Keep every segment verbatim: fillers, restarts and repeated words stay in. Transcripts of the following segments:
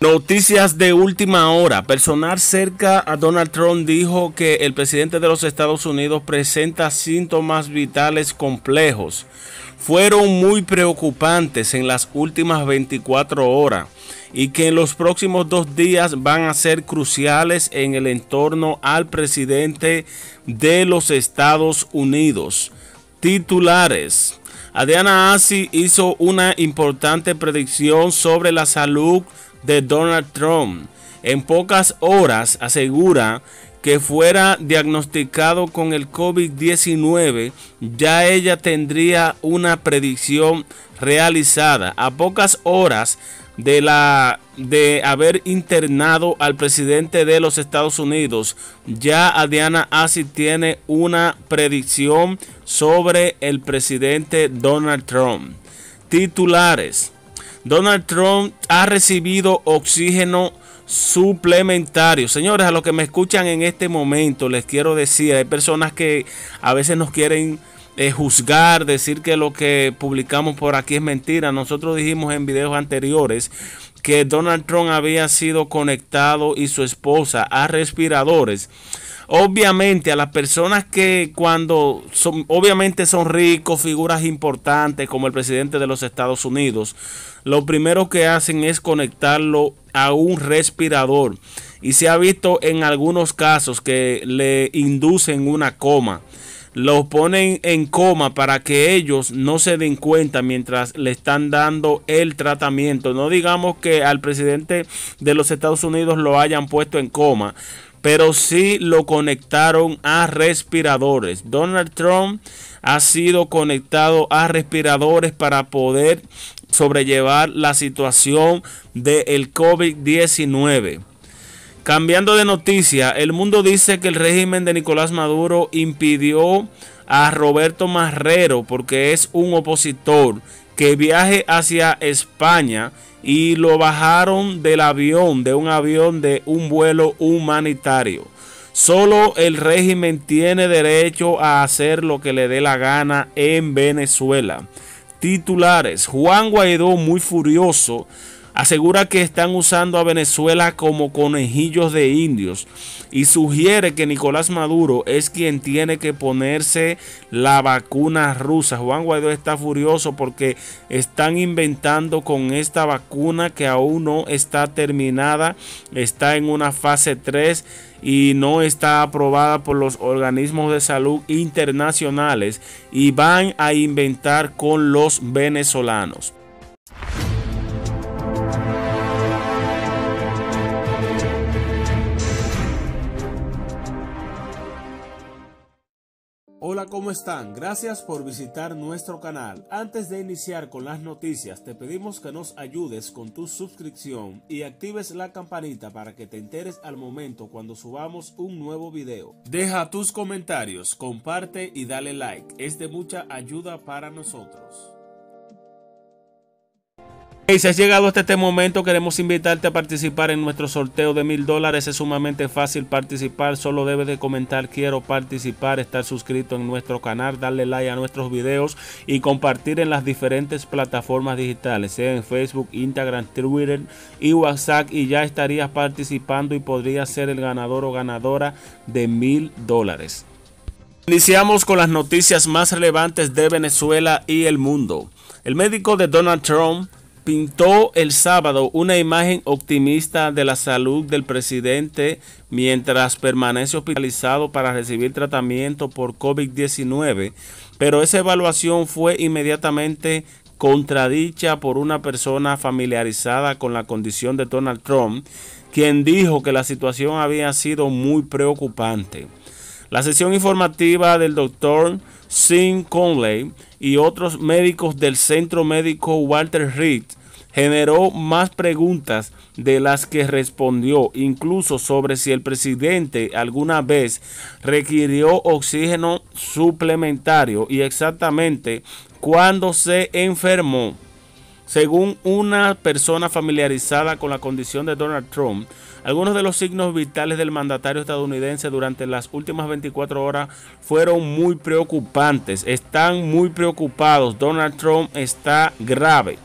Noticias de última hora. Personal cerca a Donald Trump dijo que el presidente de los Estados Unidos presenta síntomas vitales complejos. Fueron muy preocupantes en las últimas veinticuatro horas y que en los próximos dos días van a ser cruciales en el entorno al presidente de los Estados Unidos. Titulares. Adriana Azi hizo una importante predicción sobre la salud de Donald Trump. En pocas horas asegura que fuera diagnosticado con el COVID diecinueve, ya ella tendría una predicción realizada. A pocas horas de la de haber internado al presidente de los Estados Unidos, ya Adriana Azi tiene una predicción sobre el presidente Donald Trump. Titulares. Donald Trump ha recibido oxígeno suplementario. Señores, a los que me escuchan en este momento, les quiero decir, hay personas que a veces nos quieren eh, juzgar, decir que lo que publicamos por aquí es mentira. Nosotros dijimos en videos anteriores que Donald Trump había sido conectado y su esposa a respiradores. Obviamente a las personas que cuando son, obviamente son ricos, figuras importantes como el presidente de los Estados Unidos, lo primero que hacen es conectarlo a un respirador. Y se ha visto en algunos casos que le inducen una coma. Lo ponen en coma para que ellos no se den cuenta mientras le están dando el tratamiento. No digamos que al presidente de los Estados Unidos lo hayan puesto en coma, pero sí lo conectaron a respiradores. Donald Trump ha sido conectado a respiradores para poder sobrellevar la situación del COVID diecinueve. Cambiando de noticia, El Mundo dice que el régimen de Nicolás Maduro impidió a Roberto Marrero, porque es un opositor, que viaje hacia España y lo bajaron del avión, de un avión de un vuelo humanitario. Solo el régimen tiene derecho a hacer lo que le dé la gana en Venezuela. Titulares. Juan Guaidó, muy furioso, asegura que están usando a Venezuela como conejillos de indios y sugiere que Nicolás Maduro es quien tiene que ponerse la vacuna rusa. Juan Guaidó está furioso porque están inventando con esta vacuna que aún no está terminada, está en una fase tres y no está aprobada por los organismos de salud internacionales, y van a inventar con los venezolanos. Hola, ¿cómo están? Gracias por visitar nuestro canal. Antes de iniciar con las noticias, te pedimos que nos ayudes con tu suscripción y actives la campanita para que te enteres al momento cuando subamos un nuevo video. Deja tus comentarios, comparte y dale like. Es de mucha ayuda para nosotros. Y si has llegado hasta este momento, queremos invitarte a participar en nuestro sorteo de mil dólares. Es sumamente fácil participar, solo debes de comentar quiero participar, estar suscrito en nuestro canal, darle like a nuestros videos y compartir en las diferentes plataformas digitales, sea en Facebook, Instagram, Twitter y WhatsApp, y ya estarías participando y podrías ser el ganador o ganadora de mil dólares. Iniciamos con las noticias más relevantes de Venezuela y el mundo. El médico de Donald Trump pintó el sábado una imagen optimista de la salud del presidente mientras permanece hospitalizado para recibir tratamiento por COVID diecinueve, pero esa evaluación fue inmediatamente contradicha por una persona familiarizada con la condición de Donald Trump, quien dijo que la situación había sido muy preocupante. La sesión informativa del doctor Sean Conley y otros médicos del Centro Médico Walter Reed generó más preguntas de las que respondió, incluso sobre si el presidente alguna vez requirió oxígeno suplementario y exactamente cuándo se enfermó. Según una persona familiarizada con la condición de Donald Trump, algunos de los signos vitales del mandatario estadounidense durante las últimas veinticuatro horas fueron muy preocupantes. Están muy preocupados. Donald Trump está grave.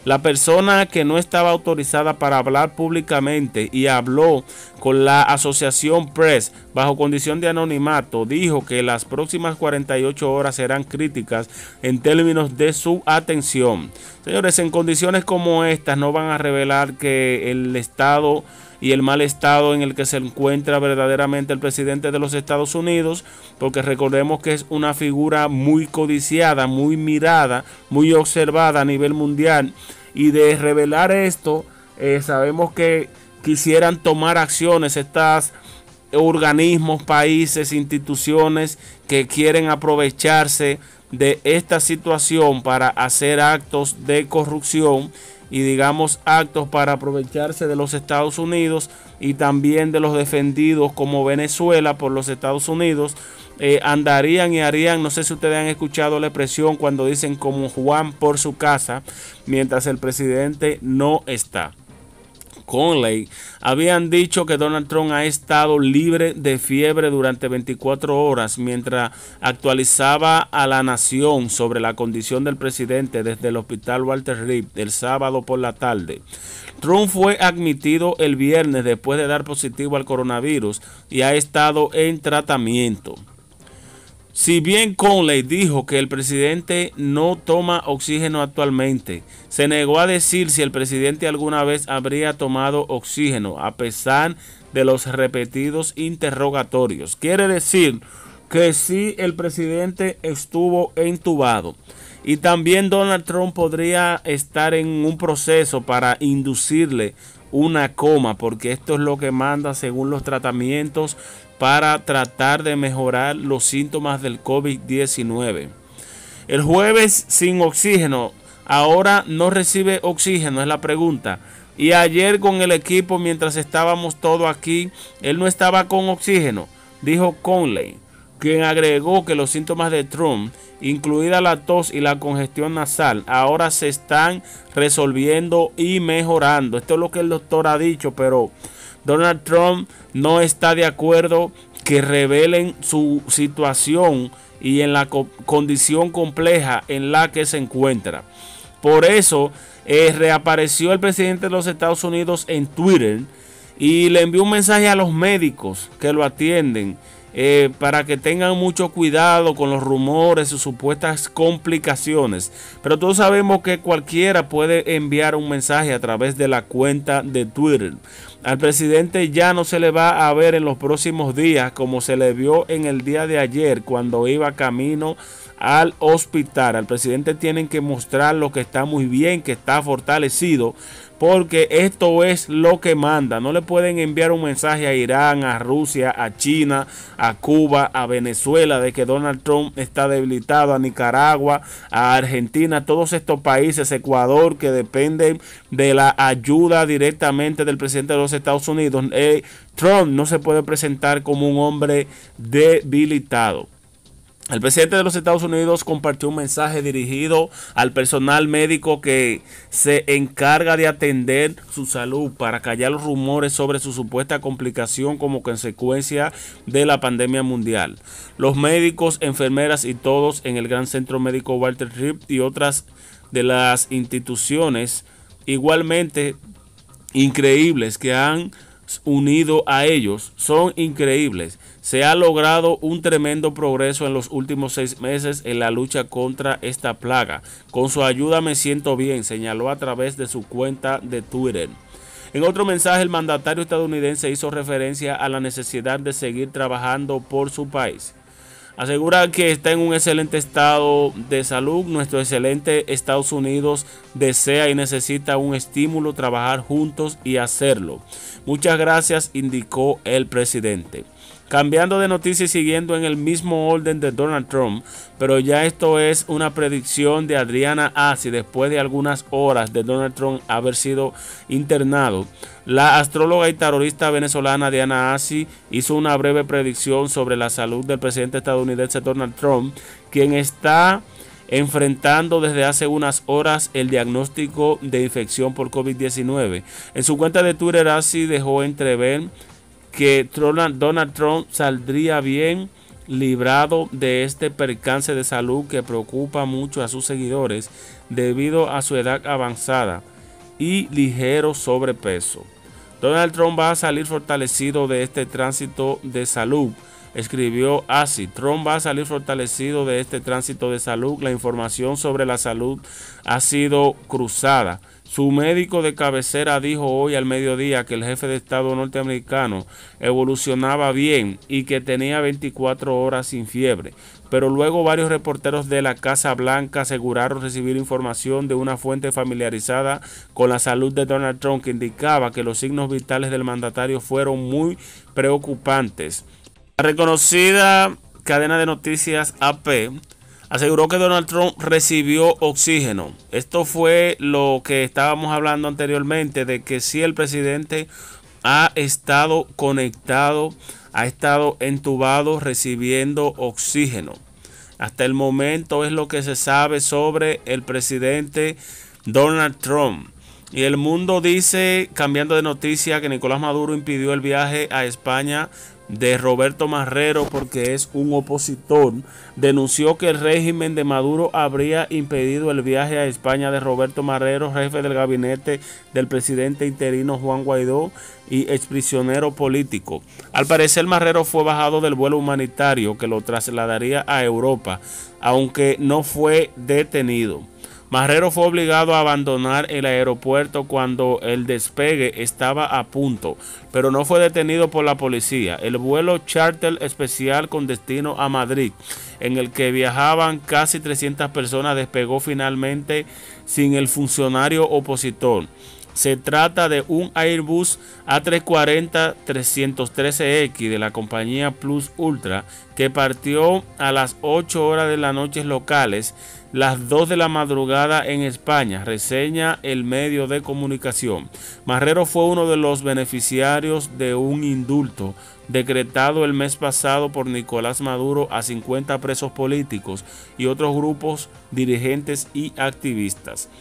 La persona que no estaba autorizada para hablar públicamente y habló con la Asociación Press bajo condición de anonimato dijo que las próximas cuarenta y ocho horas serán críticas en términos de su atención. Señores, en condiciones como estas no van a revelar que el estado y el mal estado en el que se encuentra verdaderamente el presidente de los Estados Unidos, porque recordemos que es una figura muy codiciada, muy mirada, muy observada a nivel mundial, y de revelar esto, eh, sabemos que quisieran tomar acciones estos organismos, países, instituciones que quieren aprovecharse de esta situación para hacer actos de corrupción y digamos actos para aprovecharse de los Estados Unidos y también de los defendidos como Venezuela por los Estados Unidos. Eh, andarían y harían, no sé si ustedes han escuchado la expresión cuando dicen como Juan por su casa, mientras el presidente no está. Conley habían dicho que Donald Trump ha estado libre de fiebre durante veinticuatro horas mientras actualizaba a la nación sobre la condición del presidente desde el hospital Walter Reed el sábado por la tarde. Trump fue admitido el viernes después de dar positivo al coronavirus y ha estado en tratamiento. Si bien Conley dijo que el presidente no toma oxígeno actualmente, se negó a decir si el presidente alguna vez habría tomado oxígeno a pesar de los repetidos interrogatorios. Quiere decir que sí, el presidente estuvo entubado. Y también Donald Trump podría estar en un proceso para inducirle una coma, porque esto es lo que manda según los tratamientos para tratar de mejorar los síntomas del COVID diecinueve. El jueves sin oxígeno, ahora no recibe oxígeno, es la pregunta. Y ayer con el equipo, mientras estábamos todos aquí, él no estaba con oxígeno, dijo Conley, quien agregó que los síntomas de Trump, incluida la tos y la congestión nasal, ahora se están resolviendo y mejorando. Esto es lo que el doctor ha dicho, pero Donald Trump no está de acuerdo que revelen su situación y en la co condición compleja en la que se encuentra. Por eso eh, reapareció el presidente de los Estados Unidos en Twitter y le envió un mensaje a los médicos que lo atienden eh, para que tengan mucho cuidado con los rumores y supuestas complicaciones. Pero todos sabemos que cualquiera puede enviar un mensaje a través de la cuenta de Twitter. Al presidente ya no se le va a ver en los próximos días como se le vio en el día de ayer cuando iba camino al hospital. Al presidente tienen que mostrar lo que está muy bien, que está fortalecido, porque esto es lo que manda. No le pueden enviar un mensaje a Irán, a Rusia, a China, a Cuba, a Venezuela de que Donald Trump está debilitado, a Nicaragua, a Argentina, todos estos países, Ecuador, que dependen de la ayuda directamente del presidente de los Estados Unidos. Eh, Trump no se puede presentar como un hombre debilitado. El presidente de los Estados Unidos compartió un mensaje dirigido al personal médico que se encarga de atender su salud para callar los rumores sobre su supuesta complicación como consecuencia de la pandemia mundial. Los médicos, enfermeras y todos en el Gran Centro Médico Walter Reed y otras de las instituciones igualmente increíbles que han unido a ellos son increíbles. Se ha logrado un tremendo progreso en los últimos seis meses en la lucha contra esta plaga. Con su ayuda me siento bien, señaló a través de su cuenta de Twitter. En otro mensaje, el mandatario estadounidense hizo referencia a la necesidad de seguir trabajando por su país. Asegura que está en un excelente estado de salud. Nuestro excelente Estados Unidos desea y necesita un estímulo, trabajar juntos y hacerlo. Muchas gracias, indicó el presidente. Cambiando de noticia y siguiendo en el mismo orden de Donald Trump, pero ya esto es una predicción de Adriana Asi después de algunas horas de Donald Trump haber sido internado. La astróloga y tarotista venezolana Diana Asi hizo una breve predicción sobre la salud del presidente estadounidense Donald Trump, quien está enfrentando desde hace unas horas el diagnóstico de infección por COVID diecinueve. En su cuenta de Twitter, Asi dejó entrever que Donald Trump saldría bien librado de este percance de salud que preocupa mucho a sus seguidores debido a su edad avanzada y ligero sobrepeso. Donald Trump va a salir fortalecido de este tránsito de salud, escribió así. Trump va a salir fortalecido de este tránsito de salud. La información sobre la salud ha sido cruzada. Su médico de cabecera dijo hoy al mediodía que el jefe de Estado norteamericano evolucionaba bien y que tenía veinticuatro horas sin fiebre. Pero luego varios reporteros de la Casa Blanca aseguraron recibir información de una fuente familiarizada con la salud de Donald Trump que indicaba que los signos vitales del mandatario fueron muy preocupantes. La reconocida cadena de noticias A P aseguró que Donald Trump recibió oxígeno. Esto fue lo que estábamos hablando anteriormente, de que si el presidente ha estado conectado, ha estado entubado recibiendo oxígeno. Hasta el momento es lo que se sabe sobre el presidente Donald Trump. Y el mundo dice, cambiando de noticia, que Nicolás Maduro impidió el viaje a España de Roberto Marrero porque es un opositor. Denunció que el régimen de Maduro habría impedido el viaje a España de Roberto Marrero, jefe del gabinete del presidente interino Juan Guaidó y exprisionero político. Al parecer, Marrero fue bajado del vuelo humanitario que lo trasladaría a Europa, aunque no fue detenido. Marrero fue obligado a abandonar el aeropuerto cuando el despegue estaba a punto, pero no fue detenido por la policía. El vuelo charter especial con destino a Madrid, en el que viajaban casi trescientas personas, despegó finalmente sin el funcionario opositor. Se trata de un Airbus A trescientos cuarenta trescientos trece X de la compañía Plus Ultra que partió a las ocho horas de la noche locales, las dos de la madrugada en España, reseña el medio de comunicación. Marrero fue uno de los beneficiarios de un indulto decretado el mes pasado por Nicolás Maduro a cincuenta presos políticos y otros grupos dirigentes y activistas.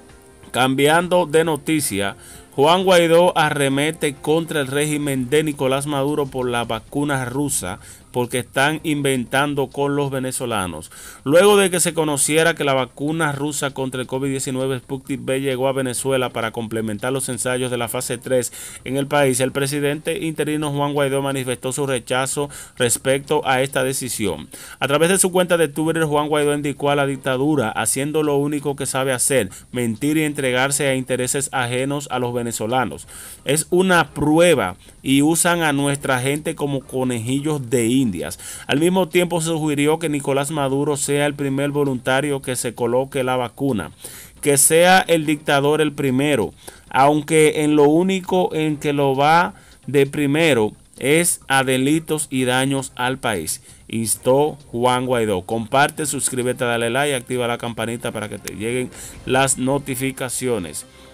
Cambiando de noticia, Juan Guaidó arremete contra el régimen de Nicolás Maduro por la vacuna rusa porque están inventando con los venezolanos. Luego de que se conociera que la vacuna rusa contra el COVID diecinueve Sputnik V llegó a Venezuela para complementar los ensayos de la fase tres en el país, el presidente interino Juan Guaidó manifestó su rechazo respecto a esta decisión. A través de su cuenta de Twitter, Juan Guaidó indicó a la dictadura haciendo lo único que sabe hacer, mentir y entregarse a intereses ajenos a los venezolanos. Es una prueba y usan a nuestra gente como conejillos de indias. Al mismo tiempo sugirió que Nicolás Maduro sea el primer voluntario que se coloque la vacuna, que sea el dictador el primero, aunque en lo único en que lo va de primero es a delitos y daños al país, instó Juan Guaidó. Comparte, suscríbete, dale like y activa la campanita para que te lleguen las notificaciones.